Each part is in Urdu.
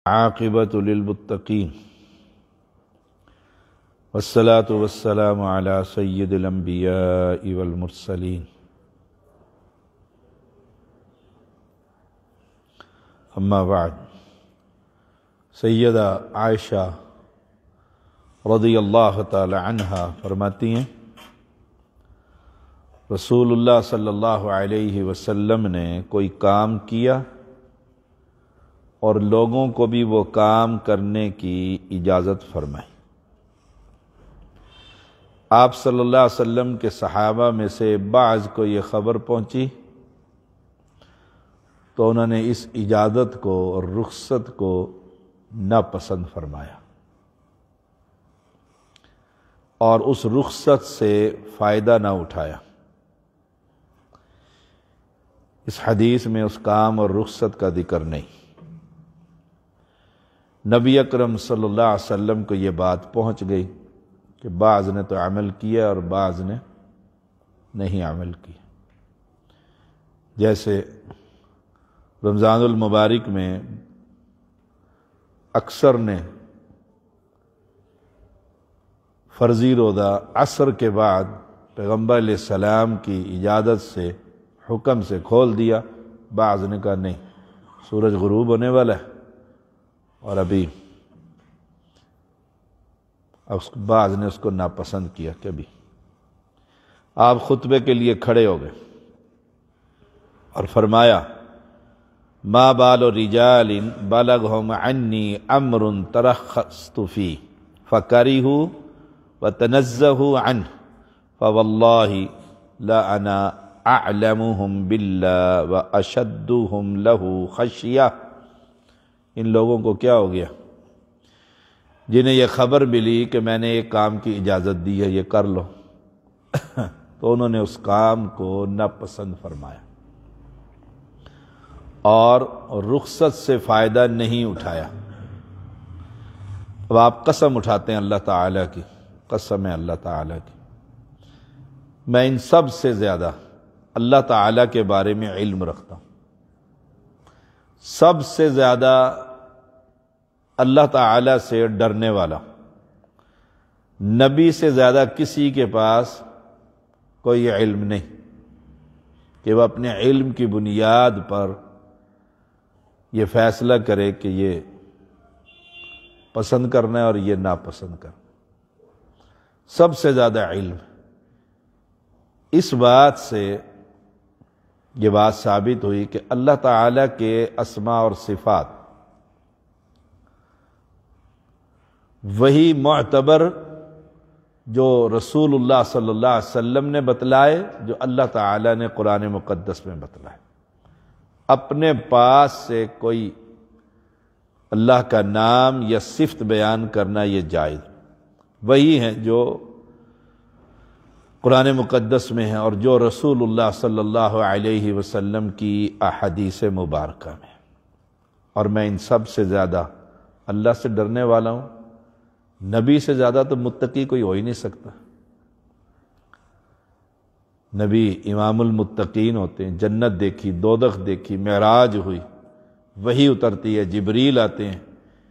عاقبۃ للمتقین والصلاة والسلام علی سید الانبیاء والمرسلین اما بعد۔ سیدہ عائشہ رضی اللہ تعالی عنہا فرماتی ہیں رسول اللہ صلی اللہ علیہ وسلم نے کوئی کام کیا اور لوگوں کو بھی وہ کام کرنے کی اجازت فرمائی۔ آپ صلی اللہ علیہ وسلم کے صحابہ میں سے بعض کو یہ خبر پہنچی تو انہوں نے اس اجازت کو اور رخصت کو ناپسند فرمایا اور اس رخصت سے فائدہ نہ اٹھایا۔ اس حدیث میں اس کام اور رخصت کا ذکر نہیں۔ نبی اکرم صلی اللہ علیہ وسلم کو یہ بات پہنچ گئی کہ بعض نے تو عمل کیا اور بعض نے نہیں عمل کیا۔ جیسے رمضان المبارک میں اکثر نے فرضی روزہ عصر کے بعد پیغمبر علیہ السلام کی اجازت سے حکم سے کھول دیا، بعض نے کہا نہیں، سورج غروب ہونے والا ہے اور ابھی بعض نے اس کو ناپسند کیا۔ کبھی آپ خطبے کے لیے کھڑے ہو گئے اور فرمایا ما بال رجال بلغهم عنی امر ترخصت فی فکرہوا وتنزہوا عنہ فواللہ لا انا اعلمهم باللہ واشدهم له خشیہ۔ ان لوگوں کو کیا ہو گیا جنہیں یہ خبر ملی کہ میں نے ایک کام کی اجازت دی ہے، یہ کر لو تو انہوں نے اس کام کو ناپسند فرمایا اور رخصت سے فائدہ نہیں اٹھایا۔ اب آپ قسم اٹھاتے ہیں اللہ تعالیٰ کی، قسم ہے اللہ تعالیٰ کی، میں ان سب سے زیادہ اللہ تعالیٰ کے بارے میں علم رکھتا ہوں، سب سے زیادہ اللہ تعالیٰ سے ڈرنے والا، نبی سے زیادہ کسی کے پاس کوئی علم نہیں کہ وہ اپنے علم کی بنیاد پر یہ فیصلہ کرے کہ یہ پسند کرنا ہے اور یہ ناپسند کرنا۔ سب سے زیادہ علم۔ اس بات سے یہ بات ثابت ہوئی کہ اللہ تعالیٰ کے اسماء اور صفات وہی معتبر جو رسول اللہ صلی اللہ علیہ وسلم نے بتلائے، جو اللہ تعالیٰ نے قرآن مقدس میں بتلائے۔ اپنے پاس سے کوئی اللہ کا نام یا صفت بیان کرنا یہ جائز، وہی ہیں جو قرآن مقدس میں ہیں اور جو رسول اللہ صلی اللہ علیہ وسلم کی احادیث مبارکہ میں، اور میں ان سب سے زیادہ اللہ سے ڈرنے والا ہوں۔ نبی سے زیادہ تو متقی کوئی ہو ہی نہیں سکتا۔ نبی امام المتقین ہوتے ہیں، جنت دیکھی، دوزخ دیکھی، معراج ہوئی، وحی اترتی ہے، جبریل آتے ہیں،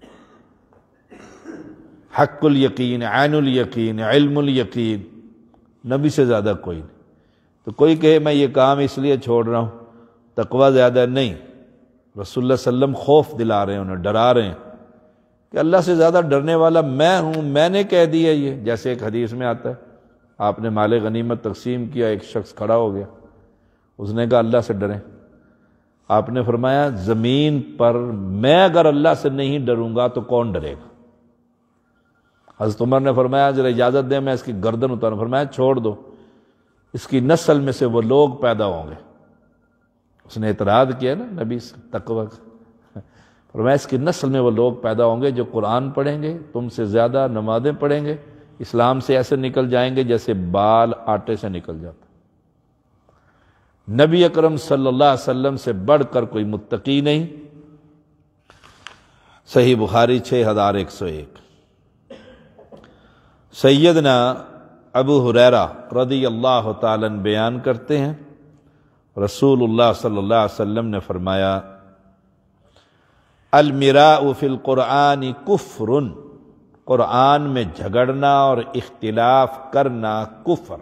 حق الیقین، عین الیقین، علم الیقین، نبی سے زیادہ کوئی نہیں۔ تو کوئی کہے میں یہ کام اس لیے چھوڑ رہا ہوں، تقوی زیادہ نہیں، رسول اللہ صلی اللہ علیہ وسلم خوف دلا رہے ہیں، انہیں ڈرا رہے ہیں کہ اللہ سے زیادہ ڈرنے والا میں ہوں، میں نے کہہ دیا یہ۔ جیسے ایک حدیث میں آتا ہے، آپ نے مال غنیمت تقسیم کیا، ایک شخص کھڑا ہو گیا، اس نے کہا اللہ سے ڈریں۔ آپ نے فرمایا زمین پر میں اگر اللہ سے نہیں ڈروں گا تو کون ڈرے گا؟ حضرت عمر نے فرمایا ذرا اجازت دیں میں اس کی گردن اتاروں۔ فرمایا چھوڑ دو، اس کی نسل میں سے وہ لوگ پیدا ہوں گے۔ اس نے اعتراض کیا نا نبی سے تقوی کا، فرمایا اس کی نسل میں وہ لوگ پیدا ہوں گے جو قرآن پڑھیں گے، تم سے زیادہ نمازیں پڑھیں گے، اسلام سے ایسے نکل جائیں گے جیسے بال آٹے سے نکل جاتا۔ نبی اکرم صلی اللہ علیہ وسلم سے بڑھ کر کوئی متقی نہیں۔ صحیح بخاری 6101۔ سیدنا ابو ہریرہ رضی اللہ تعالیٰ عنہ بیان کرتے ہیں رسول اللہ صلی اللہ علیہ وسلم نے فرمایا المیراء فی القرآن کفر، قرآن میں جھگڑنا اور اختلاف کرنا کفر۔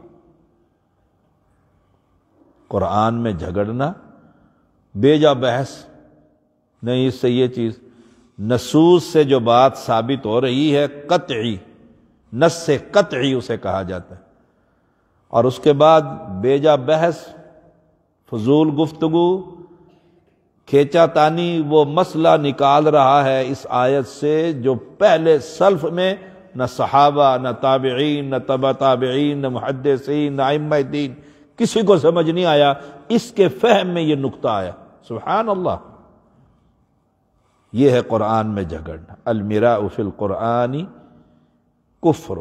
قرآن میں جھگڑنا، بے جا بحث نہیں، اس سے یہ چیز نصوص سے جو بات ثابت ہو رہی ہے قطعی، نص سے قطعی اسے کہا جاتا ہے، اور اس کے بعد بے جا بحث، فضول گفتگو، کھینچا تانی، وہ مسئلہ نکال رہا ہے اس آیت سے جو پہلے سلف میں نہ صحابہ، نہ تابعین، نہ تبع تابعین، نہ محدثین، نہ ائمہ دین کسی کو سمجھ نہیں آیا، اس کے فہم میں یہ نقطہ آیا۔ سبحان اللہ، یہ ہے قرآن میں جھگڑنا۔ المیراء فی القرآن کفر۔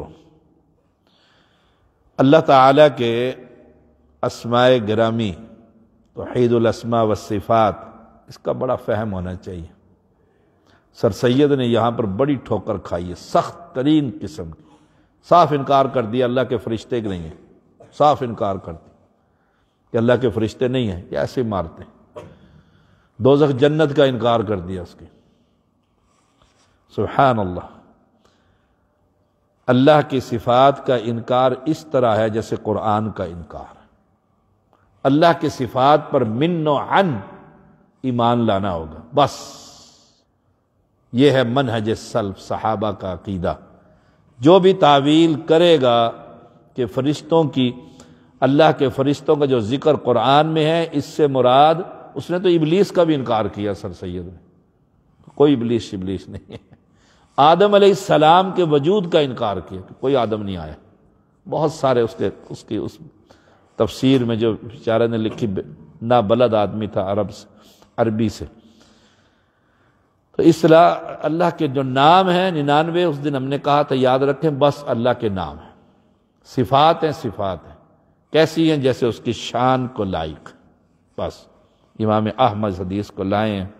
اللہ تعالیٰ کے اسماء گرامی، توحید الاسماء والصفات، اس کا بڑا فہم ہونا چاہیے۔ سر سید نے یہاں پر بڑی ٹھوکر کھائی ہے، سخت ترین قسم کی، صاف انکار کر دیا اللہ کے فرشتے نہیں ہیں، صاف انکار کر دیا کہ اللہ کے فرشتے نہیں ہیں، یہ ایسے مارتے ہیں۔ دوزخ جنت کا انکار کر دیا اس کی۔ سبحان اللہ، اللہ کی صفات کا انکار اس طرح ہے جیسے قرآن کا انکار ہے۔ اللہ کی صفات پر من و عن ایمان لانا ہوگا، بس یہ ہے منہج سلف، صحابہ کا عقیدہ۔ جو بھی تعویل کرے گا کہ فرشتوں کی، اللہ کے فرشتوں کا جو ذکر قرآن میں ہے، اس سے مراد، اس نے تو ابلیس کا بھی انکار کیا سر سید نے، کوئی ابلیس نہیں ہے۔ آدم علیہ السلام کے وجود کا انکار کیا کہ کوئی آدم نہیں آیا۔ بہت سارے اس تفسیر میں جو بیچارے نے لکھی، نابلد آدمی تھا عربی سے، تو اس طرح اللہ کے جو نام ہیں 99، اس دن ہم نے کہا تھا یاد رکھیں، بس اللہ کے نام ہیں، صفات ہیں، صفات ہیں کیسی ہیں جیسے اس کی شان کو لائق، بس۔ امام احمد حدیث کو لائے ہیں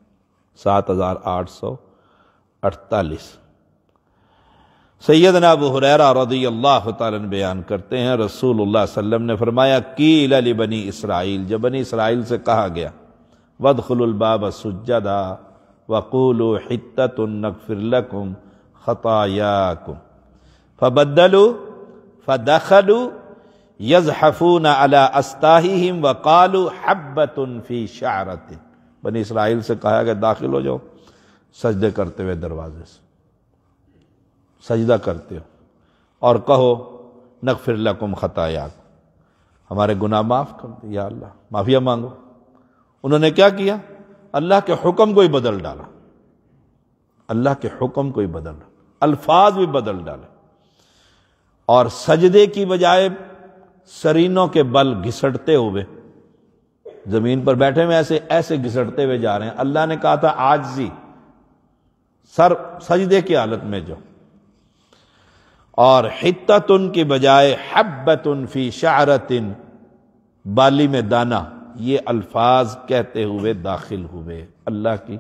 7848۔ سیدنا ابو ہریرہ رضی اللہ تعالیٰ عنہ بیان کرتے ہیں، رسول اللہ صلی اللہ علیہ وسلم نے فرمایا، قیل لبنی اسرائیل، جب بنی اسرائیل سے کہا گیا، وادخلوا الباب سجدا وقولوا حطۃ نغفر لکم خطایاکم، فبدلوا فدخلوا یزحفون علی استاحہم وقالوا حبۃ فی شعرۃ۔ بنی اسرائیل سے کہا گیا داخل ہو جاؤ، سجدے کرتے ہوئے دروازے سے سجدہ کرتے ہو، اور کہو نغفر لکم خطایاکم، ہمارے گناہ معاف کر دے یا اللہ، معافیہ مانگو۔ انہوں نے کیا کیا؟ اللہ کے حکم کو ہی بدل ڈالا، اللہ کے حکم کو ہی بدل ڈالا، الفاظ بھی بدل ڈالے، اور سجدے کی بجائے سرینوں کے بل گھسٹتے ہوئے، زمین پر بیٹھے ہوئے ایسے گھسٹتے ہوئے جا رہے ہیں۔ اللہ نے کہا تھا عاجزی، سر سجدے کی حالت میں جو، اور حطۃ کی بجائے حبۃ فی شعرۃ، بالی میں دانہ، یہ الفاظ کہتے ہوئے داخل ہوئے۔ اللہ کی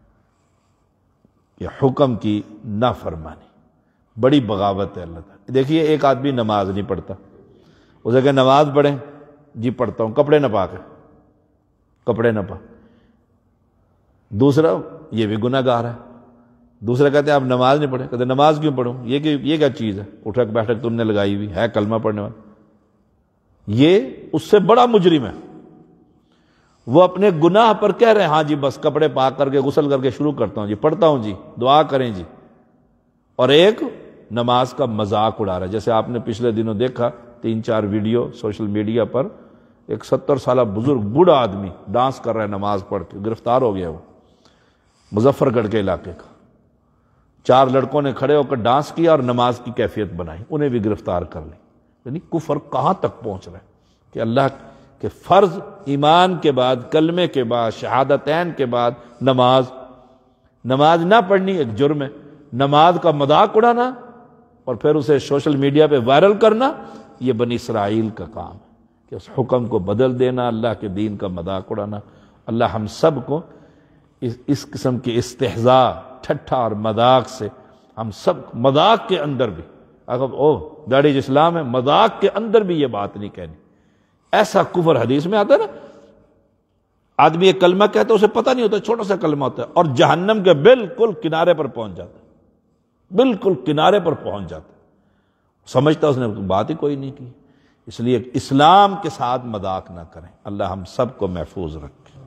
یہ حکم کی نافرمانی، بڑی بغاوت ہے اللہ تعالیٰ۔ دیکھیے ایک آدمی نماز نہیں پڑھتا، اسے کہ نماز پڑھیں، جی پڑھتا ہوں، کپڑے نہ پاک، کپڑے نہ پاک۔ دوسرا یہ بھی گناہ گار ہے، دوسرا کہتے ہیں آپ نماز نہیں پڑھیں، کہتے ہیں نماز کیوں پڑھوں، یہ کیا چیز ہے اٹھک بیٹھک تم نے لگائی ہوئی ہے، کلمہ پڑھنے والا، یہ اس سے بڑا مجرم ہے۔ وہ اپنے گناہ پر کہہ رہے ہیں ہاں جی بس کپڑے پاک کر کے غسل کر کے شروع کرتا ہوں جی، پڑھتا ہوں جی، دعا کریں جی، اور ایک نماز کا مذاق اڑا رہا ہے۔ جیسے آپ نے پچھلے دنوں دیکھا 3-4 ویڈیو سوشل میڈیا پر، ایک 70 سالہ بزرگ بوڑھا آدمی ڈانس کر رہا ہے نماز پڑھ کے، گرفتار ہو گیا وہ، مظفر گڑھ کے علاقے کا۔ 4 لڑکوں نے کھڑے ہو کر ڈانس کیا اور نماز کی کیفیت بنائی، انہیں بھی گرفتار کر لی۔ یعنی کفر کہاں تک پہنچ رہا ہے کہ اللہ کہ فرض ایمان کے بعد، کلمے کے بعد، شہادتین کے بعد نماز نہ پڑھنی ایک جرم ہے۔ نماز کا مذاق اڑانا اور پھر اسے سوشل میڈیا پہ وائرل کرنا، یہ بنی اسرائیل کا کام ہے کہ اس حکم کو بدل دینا، اللہ کے دین کا مذاق اڑانا۔ اللہ ہم سب کو اس قسم کی استہزاء، ٹھٹھا اور مذاق سے، ہم سب مذاق کے اندر بھی، اگر دیٹ از اسلام ہے، مذاق کے اندر بھی یہ بات نہیں کہنی۔ ایسا کفر حدیث میں آتا ہے نا، آدمی ایک کلمہ کہتا ہے اسے پتہ نہیں ہوتا، چھوٹا سا کلمہ ہوتا ہے، اور جہنم کے بالکل کنارے پر پہنچ جاتا ہے، بالکل کنارے پر پہنچ جاتا ہے، سمجھتا اس نے بات ہی کوئی نہیں کی۔ اس لیے اسلام کے ساتھ مذاق نہ کریں۔ اللہ ہم سب کو محفوظ رکھے۔